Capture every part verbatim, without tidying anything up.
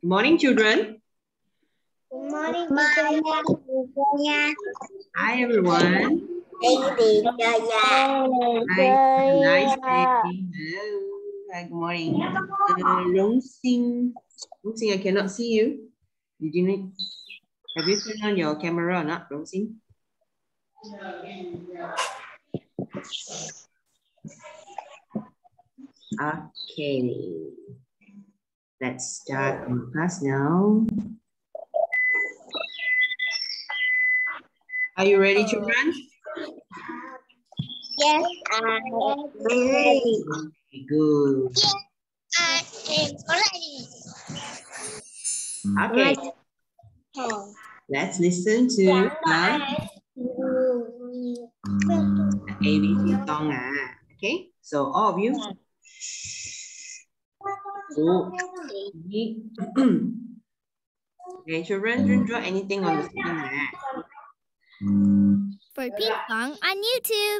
Good morning, children. Good morning, teacher. Hi, everyone. Nice, nice day. Hello. Hi, good morning. Uh, Long Xing. Long Xing, I cannot see you. Did you need? Have you turned on your camera or not, Long Xing? Okay. Let's start our class now. Are you ready, children? Yes, I'm ready. Okay, good. Yes, I'm ready. Okay. Let's listen to the A B C song. Okay, so all of you. Okay, children, don't draw anything on the screen. For Ping Pong on YouTube.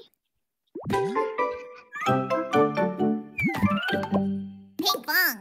Ping Pong.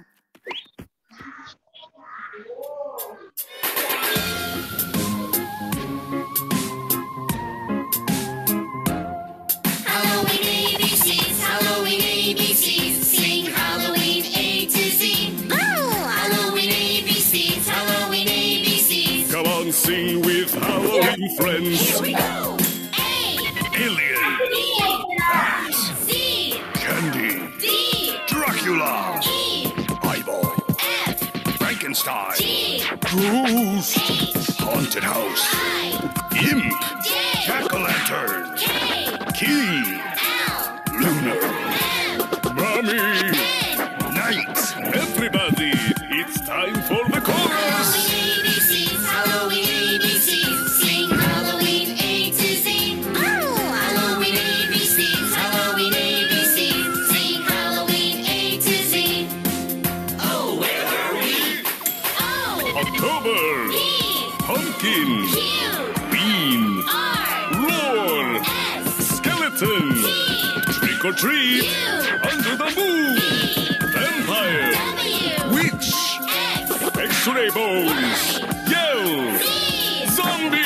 Halloween A B Cs, Halloween A B Cs, sing Halloween A to Z. Oh! Halloween A B Cs, Halloween A B Cs. Come on, sing with Halloween friends. Here we go. A. Alien. B. Ass. C. Candy. D. Dracula. E. Eyeball. F. Frankenstein. G. Ghost. H. Haunted house. I. Imp. J. Jack-o'-lantern. K. Key. L. Lunar. M. Mommy. N. Night. Everybody, it's time for the chorus. Halloween A B Cs, Halloween A B Cs, sing Halloween A to Z. Oh! Halloween A B Cs, Halloween A B Cs, sing Halloween A to Z. Oh, where are we? O. October. P. Pumpkin. Q. Bean. R. Roar. S. Skeleton. T. Trick or treat. U. Under the moon. V. Vampire. W. Witch. X. X-ray bones. Yell. Z. Zombie.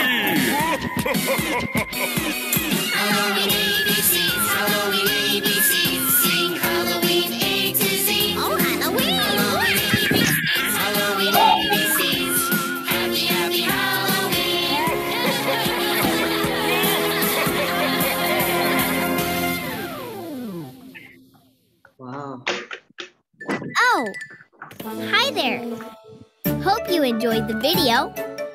Halloween A B Cs, Halloween A B Cs, sing Halloween A to Z. Oh, Halloween. Halloween A B Cs, Halloween A B Cs, happy, happy Halloween. Wow. Oh, hi there. Hope you enjoyed the video.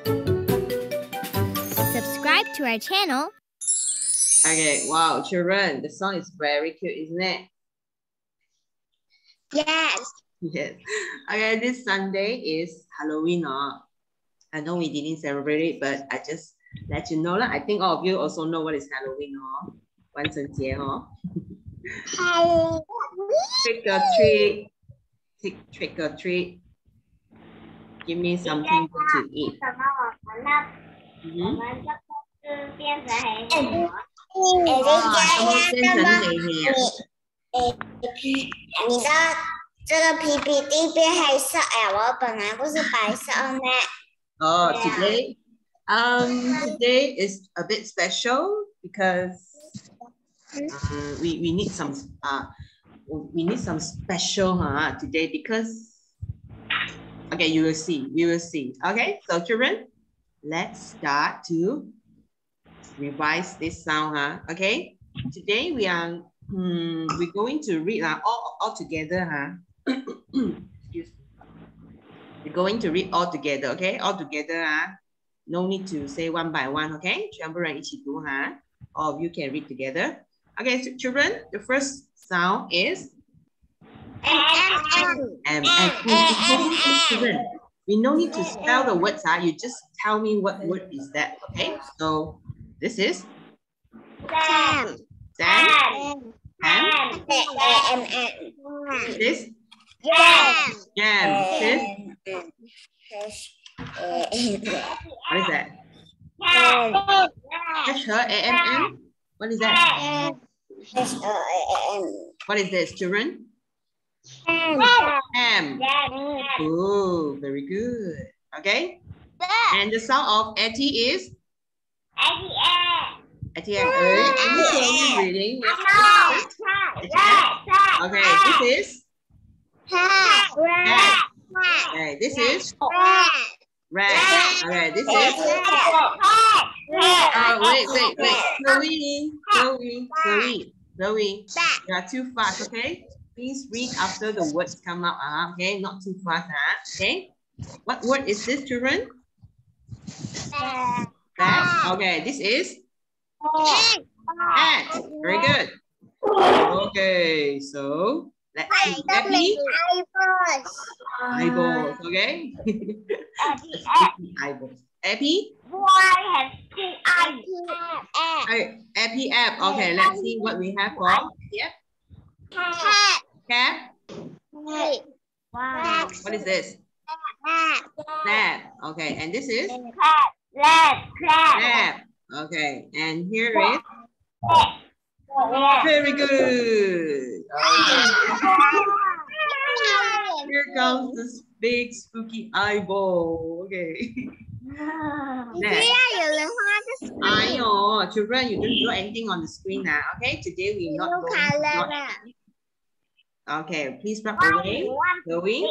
Subscribe to our channel. Okay, wow, children, the song is very cute, isn't it? Yes. Yes. Okay, this Sunday is Halloween. Oh. I know we didn't celebrate it, but I just let you know. I think all of you also know what is Halloween. Oh. 万圣节, oh. Trick or treat. Trick, trick or treat. Give me something good to eat. Mm-hmm. Wow, 变成黑黑啊。 你的这个 P P T 变黑色哎，我本来不是白色呢。 Oh, today, um, today is a bit special because uh, we we need some uh we need some special huh today because okay, you will see, you will see. Okay, so children, let's start to revise this sound huh. Okay, today we are hmm, we're going to read uh, all all together huh. Excuse me. We're going to read all together, okay? All together, huh? No need to say one by one, okay? 全部人一起读, huh? All of you can read together. Okay, so children, the first sound is M. M. Children, we no need to spell the words, huh? You just tell me what word is that, okay? So this is Sam. Sam. M. M. This Jam. Jam. This what is that? H her A M M. What is that? What is this, children? M. M. Oh, very Very good. Okay. And the sound of Etty is? Etty M. Can you show me reading? Okay, this is? Cat. Okay, this is? Rat. Okay, this is? Oh, wait, wait, wait. Chloe, Chloe, Chloe, Chloe. You are too fast, okay? Please read after the words come out. Uh, okay, not too fast. Uh, okay. What word is this, children? That. Okay, this is? Cat. Very good. Okay, so let's see. Epi. Eyeballs. Okay. Eyeballs. Epi. Okay, Epi app. Okay, let's see what we have for. Yeah. Cat. What is this? Lab. Okay, and this is? Lab. Okay, and here is? Very good. Okay. Here comes this big spooky eyeball. Okay. I know, children, you don't draw anything on the screen now. Okay, today we're not going to draw anything. Okay, please drop away. Chloe.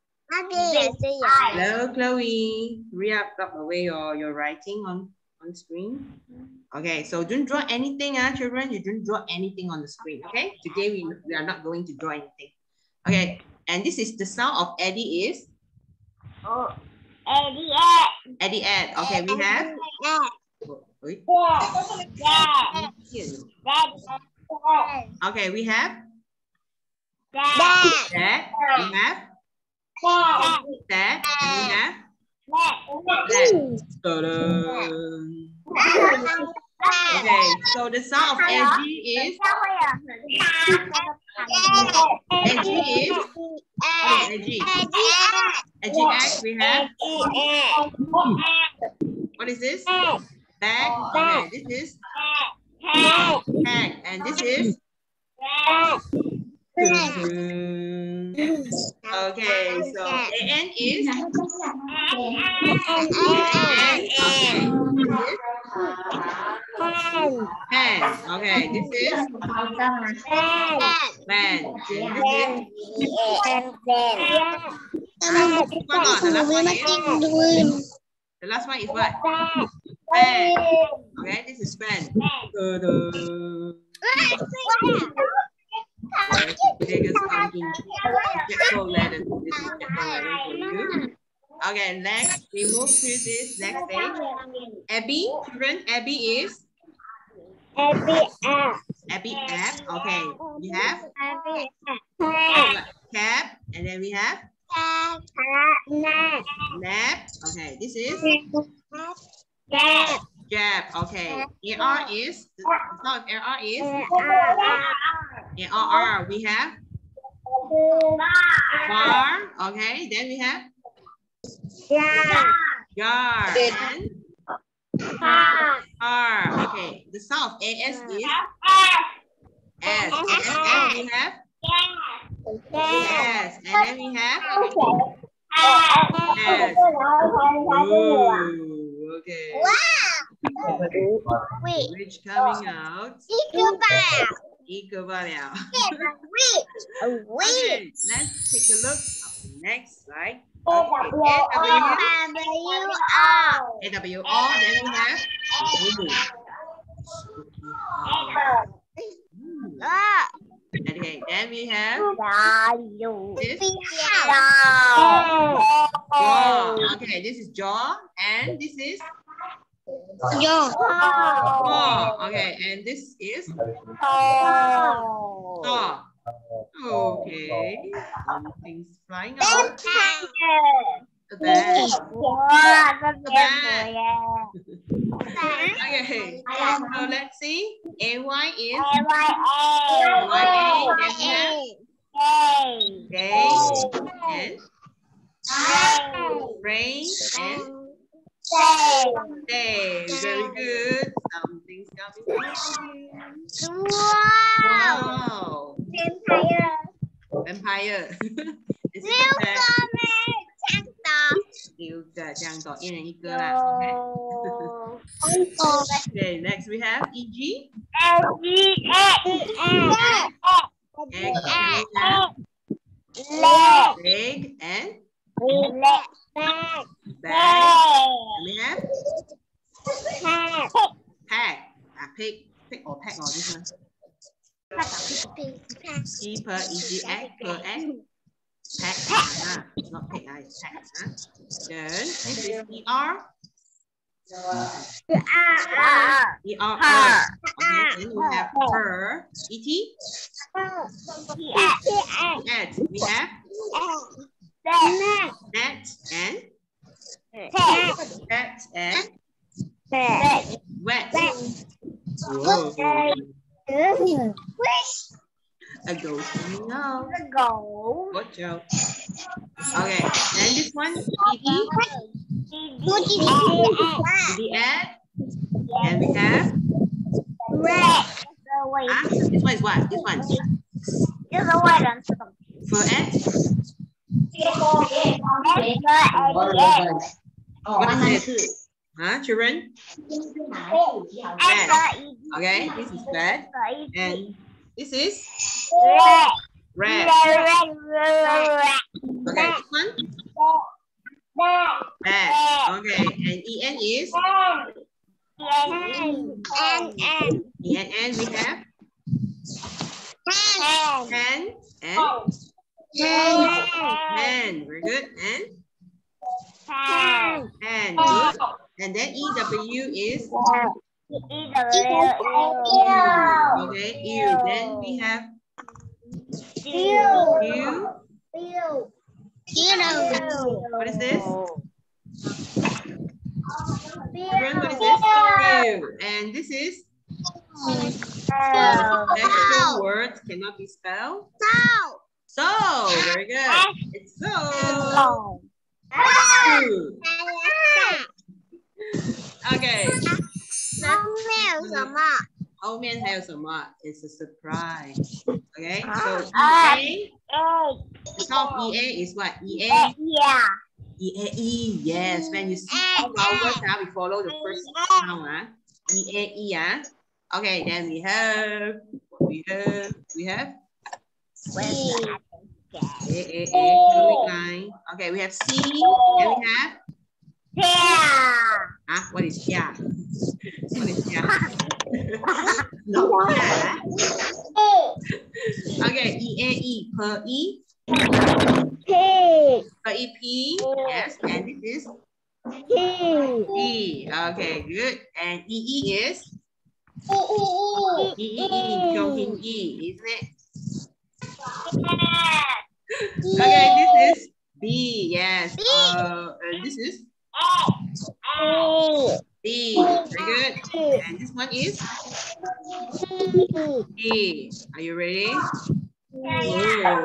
Hello, Chloe. Hurry up, drop away your, your writing on, on screen. Okay, so don't draw anything, uh, children. You don't draw anything on the screen. Okay, today we, we are not going to draw anything. Okay, and this is the sound of Eddie is? Oh, Eddie. Eddie Ed. Okay, we have? Wait. Okay, we have? Dad. Dad. We have? Dad. And we have? Dad. Okay, so the sound of Edgy is? Edgy is? What is Edgy? Edgy X, we have? What is this? Bag. Okay, this is? Tag. And this is? Okay, so A N is? Pen. Okay, this is? Pen. This is? The last one is what? Pen. Okay, this is pen. Biggest counting. Capital letters. This is capital letters for you. Okay, next we move to this next page. Abby, children, Abby is? Abby app. Abby app. Okay, we have? Cap, and then we have? Nap. Nap. Okay, this is? Nap. Jab. Okay, A R is? The sound of A R is? A R R. We have? Bar. Okay, then we have? Jar. Jar. And? R. Okay, the sound of A S is? S. And S, we have? Yes, and then we have? S. Ooh, okay. Wait. Which coming out? Ecobar. Ecobar. Wait. Okay, let's take a look at the next slide. A Okay, W R. A W R, then we have? Ooh. Ah. Okay, then we have? This? Jaw. Jaw. Okay, this is jaw, and this is? Jaw. Paw. Okay, and this is? Saw. Okay, something's flying out. The bag. The bag. Okay, so let's see. A Y is? A Y A. Then we have? Day. And? Rain. And? Day. Very good. Something's coming. Wow. Vampire. Vampire. Is it New the bag? comment. 个，这样做一人一个啦。Okay, next we have E G. Egg, egg and bag. We have pack. Ah, pig, pig or pack or this one. P per E G egg per egg. Pack. Ah, not pig. Ah, it's pack. Ah. Then this is E R. E R R. Okay, then we have her. E T. Et. We have net and pet and wet. Whoa. A ghost coming out. Watch out. Okay, and this one, E D. E D add. And we have ah, this one is what? This one. For at. What is it? Huh, children? Bed. Okay, this is bed. And this is red. Okay, this one? Bed. Okay, and E N is? E N N we have? Pen and? Pen. Very good. And? Pen. Good. And then E W is? Okay, ew. Then we have? Ew. What is this? Children, what is this? Ew. And this is? Special words cannot be spelled. So, very good. It's so. Okay. 后面还有什么 It's a surprise. Okay. So E A. The top E A is what? E A. E A E. Yes. When you see flowers, now we follow the first sound. Huh? E A E. Huh? Okay. Then we have. What we have? We have. A A A. Line. Okay. We have C. And we have. Ah, what is yeah? What is yeah? No, yeah. Okay, E A E per E. Per E P. Yes, and this is E. Okay, good. And E E is E E E. Joking E, isn't it? Okay, this is B. Yes. Uh, and this is B. Very good. And this one is E. Are you ready? Ooh.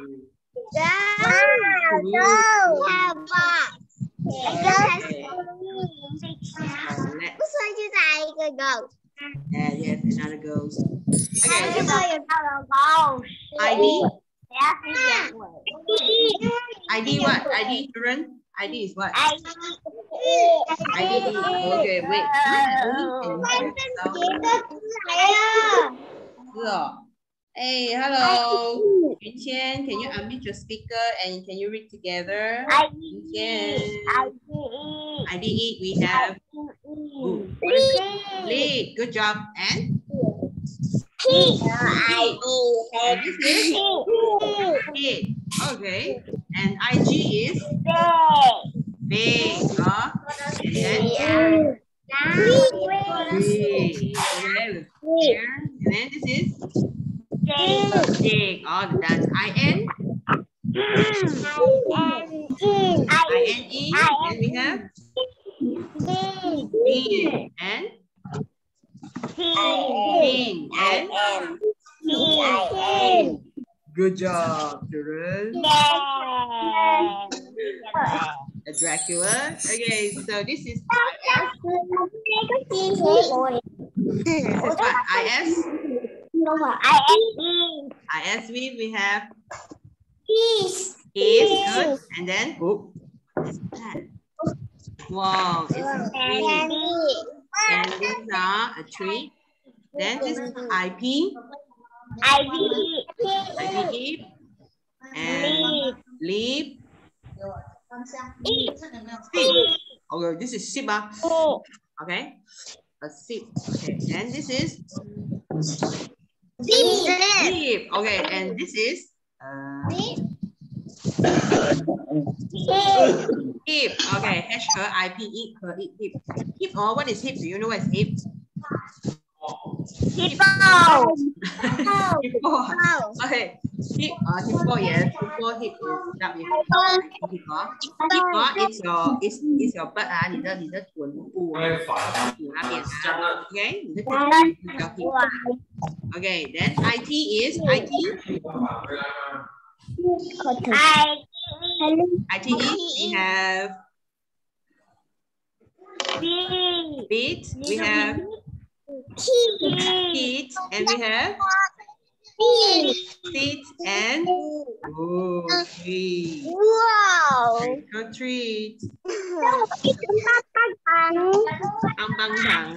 Yeah, yes, another ghost. Okay, I D. I D what? I D children? I D is what? I D. Okay, wait. Hey, hello. Yun Qian, can you unmute your speaker and can you read together? Yun Qian. I D E, we have lead. Good job. And? And this is it. Okay. And I G is? Big. Uh, and then? Big. Okay. Here. And then this is? Big. All done. I N? I N E. And we have? B. And? King. And? King. Good job, children. A Dracula. Okay, so this is I S. This is what? I S? I S V, we have is. Is, good. And then, oh, what is that? Wow, it's a tree. And these are a tree. Then this is I P. I I P hip. And leaf. Sip. Okay, this is sip. Uh. Okay. A sip. Okay. And this is sip. Okay. And this is uh, hip. Okay. H her I P E her hip. Hip. Or what is hip? Do you know what is hip? Hippo. Hippo. Okay. Hip. Uh, hippo. Yes. Hippo. Hip is that with hippo. Hippo. It's your. It's it's your butt. Ah, 你的你的臀部啊，骨那边啊。Okay. 你的臀部叫 hip. Okay. Then I T is I T. I T E. We have beat. We have heat, and we have seat and oh, treat. Wow. Trick or treat. Bang bang bang.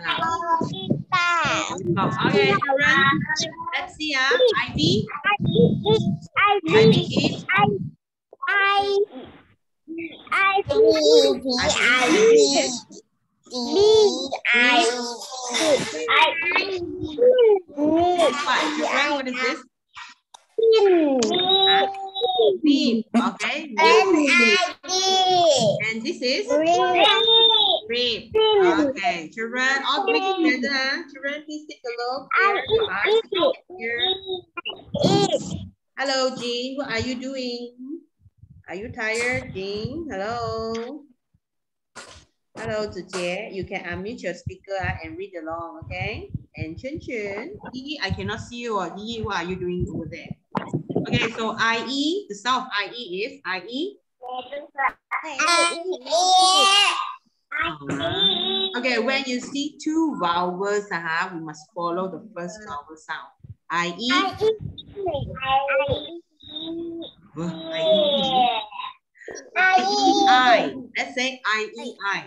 Okay, children. Let's see. Ah, I D. I D is I I B I B I what? What is this? Leaf. Okay. And this is reap. Okay, children, all three together. Children, please take a look. Here. Here. Hello, Jean. What are you doing? Are you tired, Jean? Hello. Hello, Zijie. You can unmute your speaker and read along, okay? And Chun Chun, Yi, I cannot see you. Or Yi, what are you doing over there? Okay, so I E, the sound of I E is I E. Uh, okay, when you see two vowels, uh -huh, we must follow the first vowel sound. I E. Uh, I E. I E I. Let's say I E I.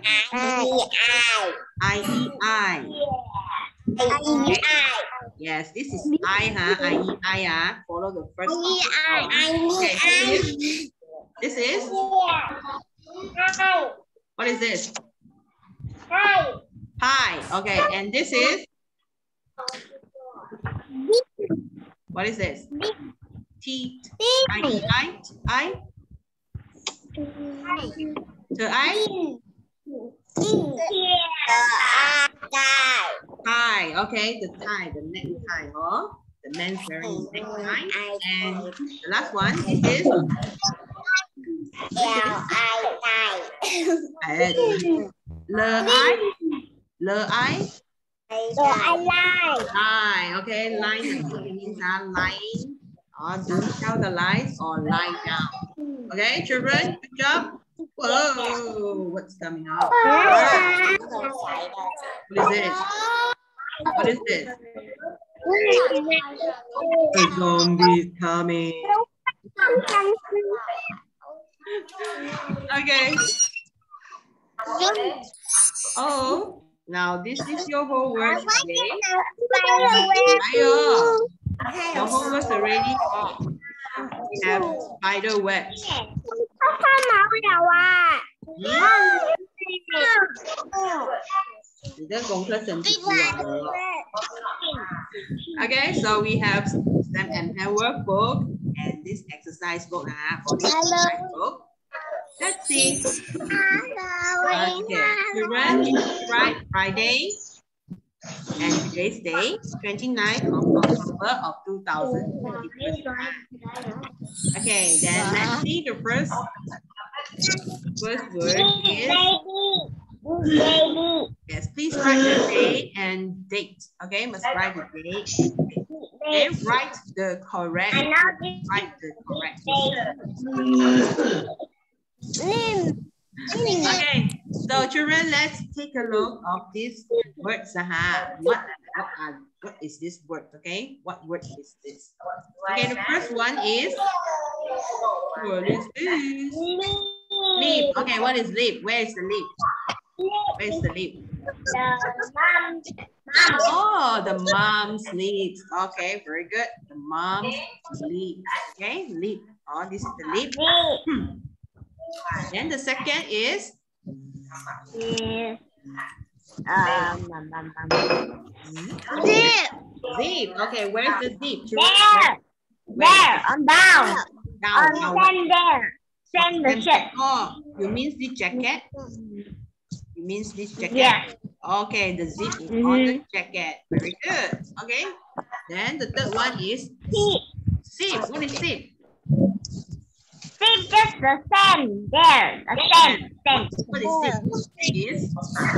I E I. Okay. Yes, this is I, huh? I E I, huh? Follow the first vowel. Okay, this is. What is this? Pie. Okay, and this is. What is this? Teeth. I E I. I. So I. Tie. Okay, the tie, the neck tie, huh? The man's wearing neck tie. And the last one is this. Le I. Le I. Line. Okay, line means a line. Or do tell the lines or line down. Okay, children, good job. Whoa, what's coming out? What is this? What is this? The zombie coming. Okay. Oh, now this is your homework today. Ayo, your homework already off. We have spider web. Okay, so we have STEM and pen workbook and this exercise book. Uh, for this exercise book. Let's see. Okay, children, it's right Friday. And today's day, twenty-ninth of October of two thousand twenty-one. Okay, then let's see the first first word is yes, please write the day and date. Okay, must write the date. Okay, write the correct. Write the correct. Okay, so children, let's take a look of these words. Uh-huh. What, what, are, what is this word? Okay, what word is this? Okay, the first one is, what is this? Leaf. Okay, what is leaf? Where is the leaf? Where's the lip? The mom. Oh, the mom's lips. Okay, very good. The mom's lips. Okay, lip. Oh, this is the lip. Hmm. Then the second is Is um, zip. Zip. Okay, where's the zip? there. There, on down. Down. On down. send there. Send the shirt. Oh, you mean this jacket? You mean this jacket? Yeah. Okay, the zip is Mm-hmm. on the jacket. Very good. Okay. Then the third one is See, zip. What is zip? see just the sand there. The sand. Sand. What is zip? Is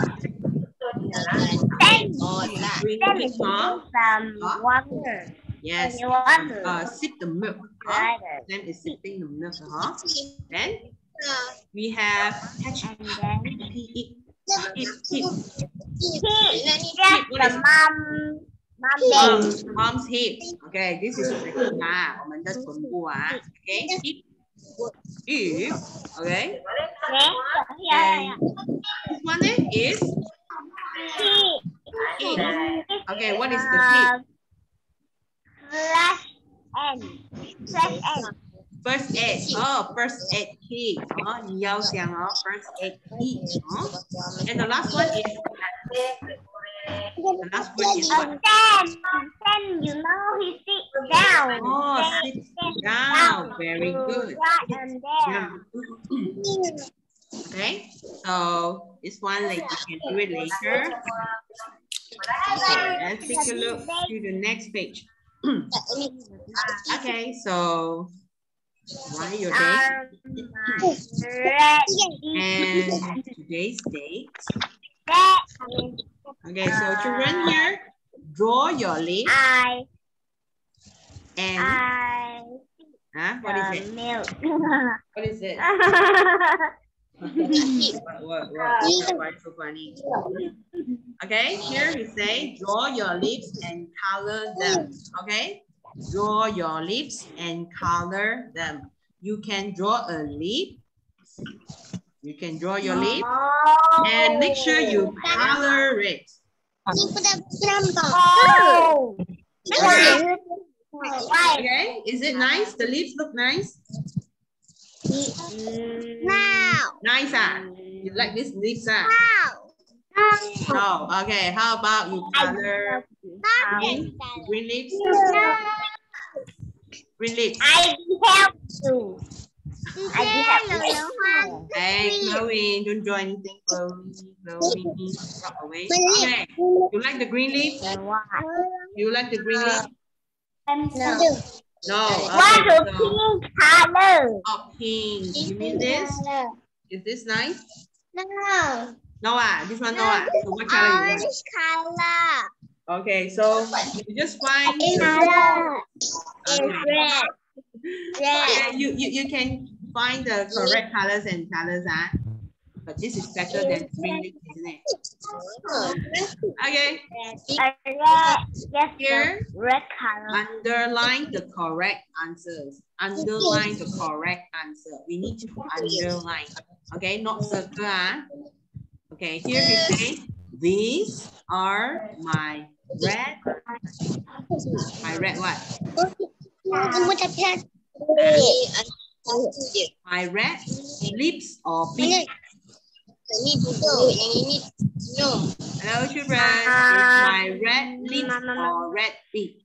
Sand. oh, drink Sand milk, is huh? some Huh? water. Yes. When you want to Uh, sip the milk. Huh? try it. Then is sipping the milk. Huh? Then we have catch. And then Eat. Eat. Eat. he just the mom. Mom Mom's, day. mom's hip. Okay, this is the ma. 我们的臀部啊。Okay, hip. Hip. Okay. Yeah, yeah, And this one is yeah. hip. Okay, what is the Uh, hip? Flash end. Flash end. First aid. Oh, first aid kit. Oh, 你要讲哦 first aid kit. Oh. And the last one is the last one is what? And then, then you know he sit down. Oh, Then sit sit down. Very good. Right and there. Yeah. Okay, so this one like you can do it later. Okay, let's take a look to the next page. Okay, so why your day? Um, red, And today's date. red, Okay, so children here, draw your lips I, and I, huh? What is it? the milk. What is it? what, what, what, why so funny? Okay, here we say draw your lips and color them. Okay, draw your lips and color them. You can draw a lip. You can draw your lip and make sure you color it. Oh. Okay. Why? Okay, is it nice? The lips look nice. Now. Nice, ah. You like this lips, ah? Now. No. Okay. How about you color green, green lips? Green lips. I help you. I help you. Hey, Chloe, don't draw anything, Chloe. Chloe, drop away. Okay. You like the green lips? You like the green lips? No. No. What Okay, a so, pink color. oh, pink. You mean this? Is this nice? No. No, ah. This one, no, ah. So what color you like? Color. Okay, so you just find. Color. Okay. Red. Yeah, you, you, you can find the correct colors and colors, ah. But this is better than green lips, isn't it? Okay, A red. Yes, Here. the red color. underline the correct answers. Underline the correct answer. We need to underline. Okay, not circle, ah. Okay, here we say, these are my red, my red what? My red lips or beak. Hello, children. Is my red lips or red beak?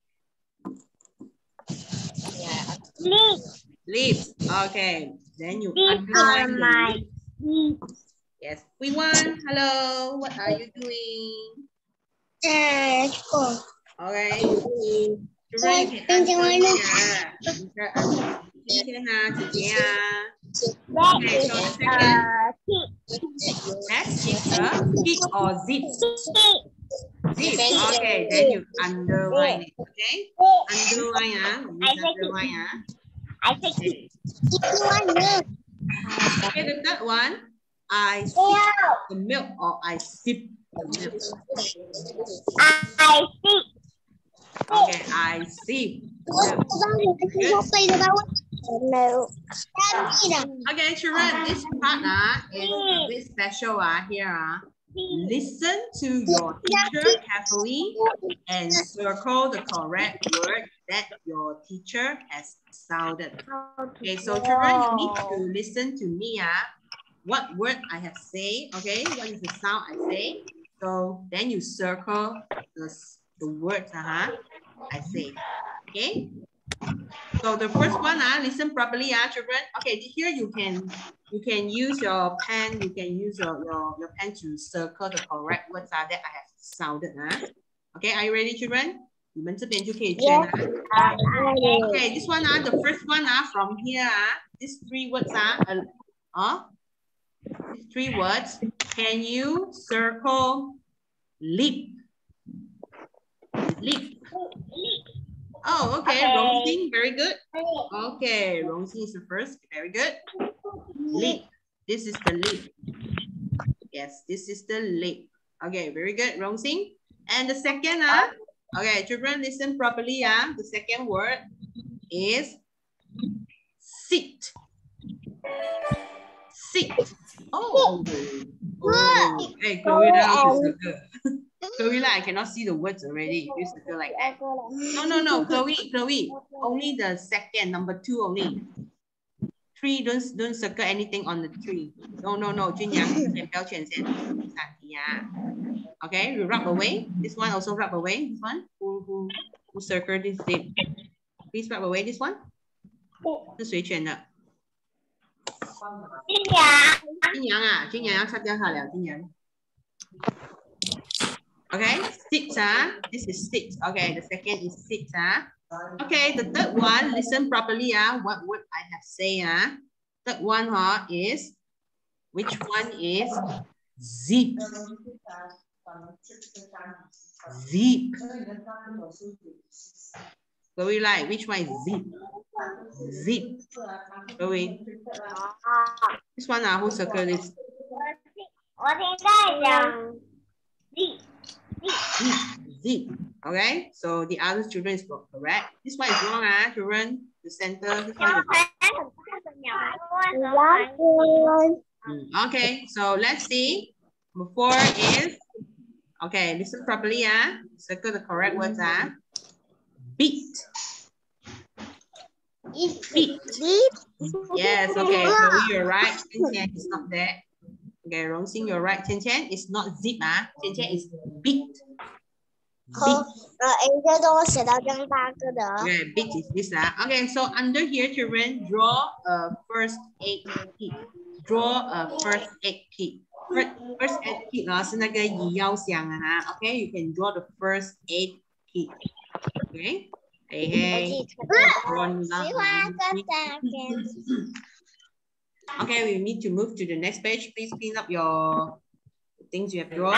Lips. Lips. Okay. Then you These are underline the my lips. lips. Yes. We won. Hello. What are you doing? Okay. Children, you can answer here. Teacher, teacher, ha, 姐姐啊。 That Okay, is so the a second. tip. Next is a hit or zip. Tip. Zip. Okay, then you underline it. Okay? Underline, ah. I Use take underline, ah. I take it. Okay, the third one, I sip Yeah. the milk or I sip the milk. I see. Okay, I sip the milk. Okay, children, this part uh, is a bit special uh, here. Uh. Listen to your teacher carefully and circle the correct word that your teacher has sounded. Okay, so children, you need to listen to me. Uh, what word I have said, okay? What is the sound I say? So then you circle the, the words uh-huh, I say, okay? So the first one, uh, listen properly, uh, children. Okay, here you can you can use your pen, you can use your, your, your pen to circle the correct words uh, that I have sounded. Uh. Okay, are you ready, children? 你们这边就可以圈啊。Okay, this one, uh, the first one uh, from here, uh, these three words are, uh, uh, these three words, can you circle lip? Lip. Oh, okay, okay. Rongxing, very good. Okay, Rongxing is the first, very good. Lip, this is the lip. Yes, this is the lip. Okay, very good, Rongxing. And the second, uh, okay, children, listen properly. Uh, the second word is sit. Sit. Oh, oh. Hey, Chloe, now is good. Chloe, like, I cannot see the words already. You circle like that. No, no, no, Chloe, Chloe. Only the second, number two only. Three, don't, don't circle anything on the tree. No, no, no. Okay, you rub away. This one also rub away. This one, who, who, who circle this dip? Please rub away this one. 是谁选的？金阳。金阳啊，金阳要擦掉它了，金阳。Okay, six, huh? This is six. Okay, the second is six, huh? Okay, the third one, listen properly, huh? What would I have say, huh? Third one, huh, is, which one is zip? Zip. So we like, which one is zip? Zip. So we, this one, uh, who circle this? Zip. Zip. Okay, so the other children is correct. This one is wrong, ah, children. The center. This one is wrong. Okay, so let's see. Before is okay. Listen properly, ah. Circle the correct words, ah. Beat. Beat. Yes. Okay. So you're right. It's not there. Okay, Rongxing, you're right. Chen Chen, it's not zip, ah. Chen Chen is beat. Beat. Okay, beat is this, ah. Okay, so under here, children, draw a first aid kit. Draw a first aid kit. First, first aid kit, ah, 是那个医药箱啊, okay, you can draw the first aid kit. Okay. Hey, hey. Okay, we need to move to the next page. Please clean up your things you have drawn.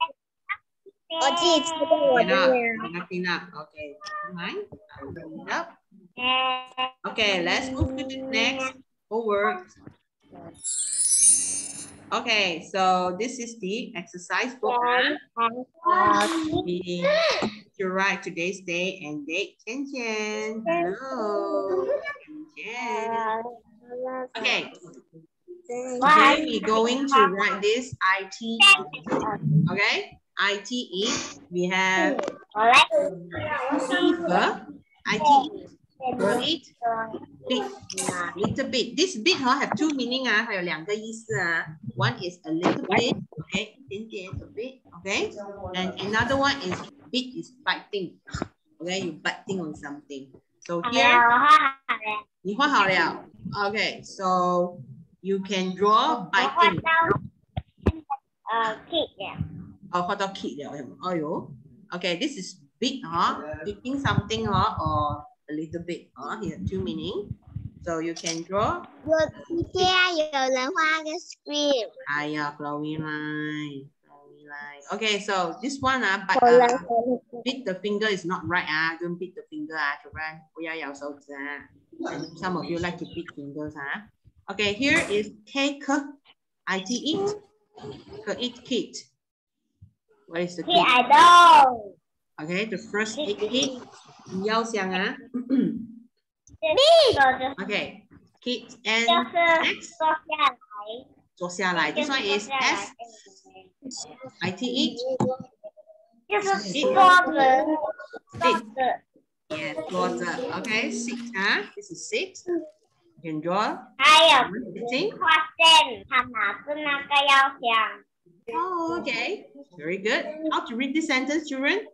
Clean up. Clean up. Okay. Mine. Clean up. Okay, let's move to the next homework. Okay, so this is the exercise book. Huh? We to write today's day and date. Chen Chen. Hello. Chen Chen. Okay. Today we're going to write this I T E. Okay. I T E. We have fever. I T E. Bit. Bit. Little bit. This bit huh, have two meaning. Ah, 还有两个意思啊. One is a little bit. Okay. 一点点 a bit. Okay. And another one is bit is biting. Okay. You biting on something. So here. 你画好了. Okay, so you can draw biting. Uh, kid, yeah. Oh, hot dog kid, yeah. Oh, yo. Okay, this is bit, huh? Eating something, huh? Or a little bit, huh? Here, two meaning. So you can draw. Aya, flowy line. Flowy line. Okay, so this one, uh, but uh, beat the finger is not right, ah. Don't beat the finger, ah. And some of you like to beat fingers, huh? Okay, here is take I T eat. Eat kit. What is the kit? I know. Okay, the first aid kit. Yao xiang, ah. Okay, kids and 就是 next 坐下来， 坐下来 This one is S I T E 就是坐着，坐着。 Yes, 坐着 Okay, sit 啊 This is sit You can draw 还有 sitting 画线，他拿着那个要想。 Oh, okay. Very good. How to read this sentence, children?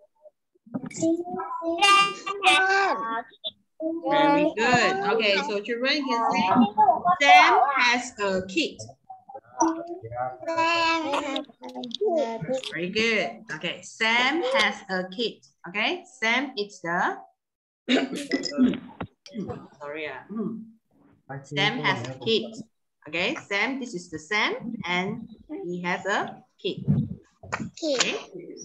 Very good. Okay, so children can say Sam has a kit. Very good. Okay, Sam has a kit. Okay, Sam is the sorry, uh, hmm. Sam has a kit. Okay, Sam, this is the Sam, and he has a kit. Okay.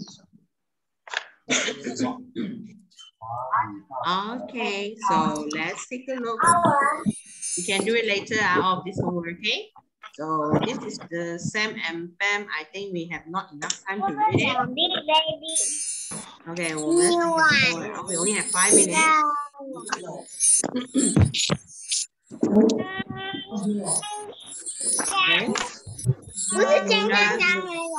Okay, so let's take a look. You can do it later out of this homework, okay? So this is the Sam and Pam. I think we have not enough time to read it. Okay, well, let's oh, we only have five minutes. Okay. 不是真的章鱼了。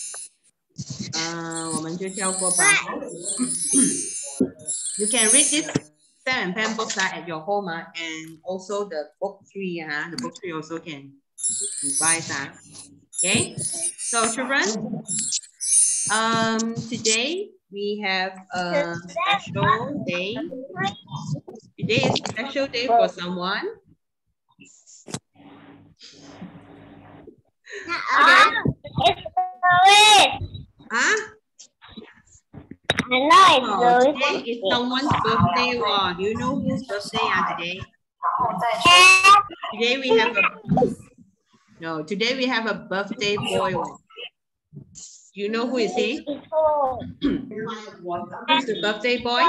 呃，我们就跳过吧。You can read this Sam and Pam books uh, at your home uh, and also the book three. Uh, the book three also can revise. Uh. Okay, so children, um, today we have a special day. Today is a special day for someone. Ah, it's Louis. Huh? I know it's Oh, Louis. today is someone's birthday. Wow. Do you know whose birthday are today? Today we have a no. Today we have a birthday boy. Do you know who is he? Who's the birthday boy?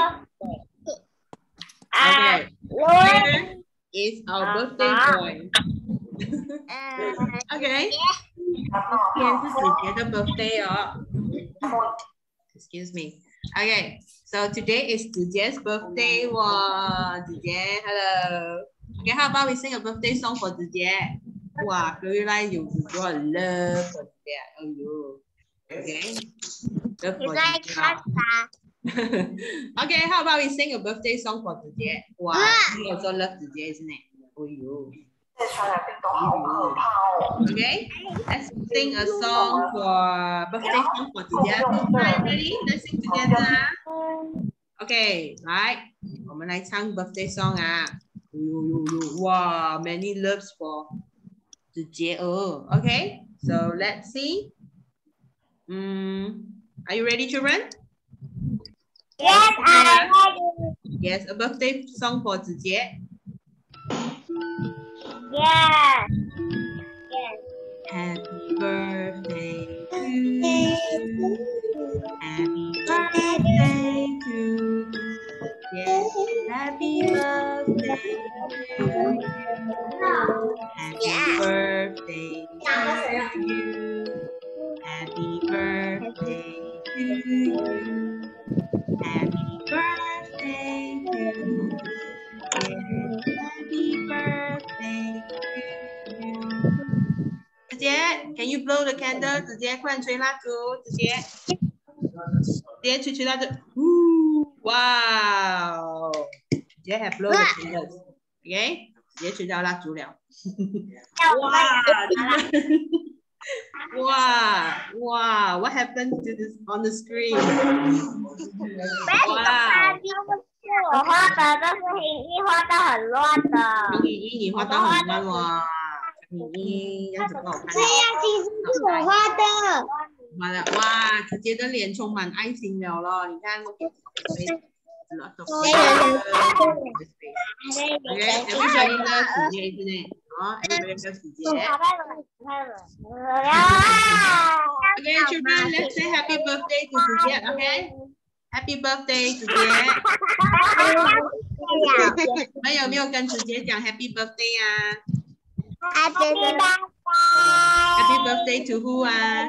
Ah, Okay, Louis. here is our birthday boy. Okay. 今天是子杰的 birthday 哦。Excuse me. Okay, so today is 子杰's birthday. 哇，子杰 hello. Okay, how about we sing a birthday song for 子杰？哇，佢拉要做咗 love for 子杰，哎呦。Okay. Love 你 for 在子杰。 看啥？ Okay, how about we sing a birthday song for 子杰？哇，你有做 love 子杰 isn't it？哎呦。Okay, let's sing a song for birthday song for today. Ready? Let's sing together. Okay, 来，我们来唱 birthday song 啊！呦呦呦，哇 ，many loves for 子杰哦。Okay, so let's see. Um, are you ready, children? Yes, I'm ready. Yes, a birthday song for 子杰。 Yes. Happy birthday to you. Happy birthday to you. Yes, happy birthday to you. Happy birthday to you. Happy birthday to you. Happy birthday to you. Yes, happy birthday to you. 子杰 can you blow the candle? 子杰，快点吹蜡烛。子杰，子杰吹吹蜡烛。呜，哇哦！子杰 have blow the candles. Okay， 子杰吹到蜡烛了。哇！哇哇 ！What happened to this on the screen? 哇！ 我画的都是hình一画的很乱的。 你你你画到很乱哇！你样子不好看。 这样其实是我画的。 画的哇！子杰的脸充满爱心了咯，你看。Okay, everybody loves 子杰，isn't it? 哦 ，everybody loves 子杰。Okay, children, let's say happy birthday to 子杰 ，okay? Happy birthday 子杰。你们有没有跟子杰讲 Happy birthday 啊 Happy birthday. Happy birthday to who 啊？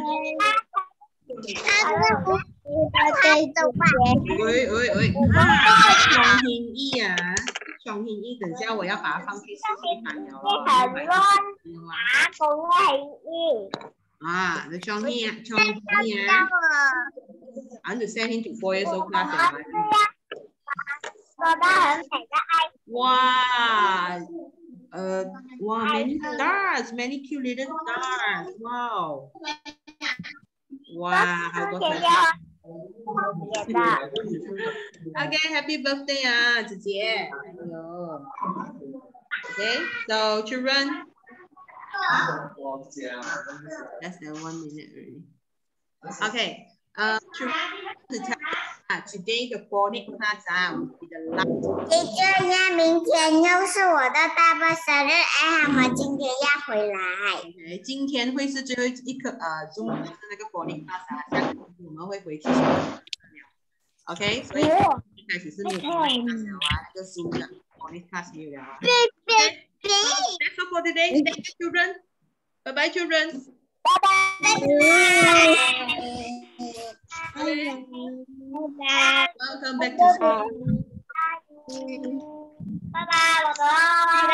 喂喂喂，啊，创兴意啊，创张欣怡，等下我要把它放去视频版了哦。 很乱打工係啊，那張欣啊，張欣啊 ，I want to send him to four years old class. 做得很美的愛。 哇，呃，哇 ，many stars, many cute little stars. Wow. 哇，好多彩蛋。Okay, happy birthday 啊，姐姐。哎呦。Okay, so children. Less than one minute already. Okay, uh, children, to tell uh, today the phonics class uh, will be the last. 姐姐呀，明天又是我的大伯生日，哎，他们今天要回来。 Okay, 今天会是最后一课，呃，中午是那个 phonics class 啊，下个我们会回去上课。OK， 所以一开始是没有 phonics class 了啊，那个新的 phonics class 没有了啊。Okay, that's all for today. Thank you, children. Bye bye, children. 拜拜。 Okay. 拜拜。 Welcome back to school. 拜拜，宝宝。